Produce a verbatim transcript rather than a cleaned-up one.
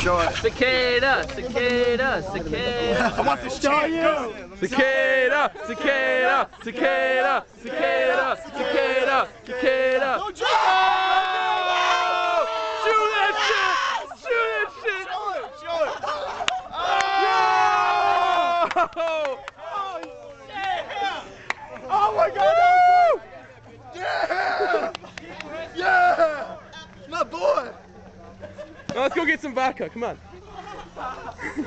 Show it. Cicada, cicada, cicada. I want to show you. Cicada, cicada, cicada, cicada, cicada, cicada. Don't jump! Oh! Shoot that shit! Shoot that shit! Show it! Show it! Oh! Oh my God! That was good. Yeah! Yeah! My boy! Now let's go get some vodka. Come on.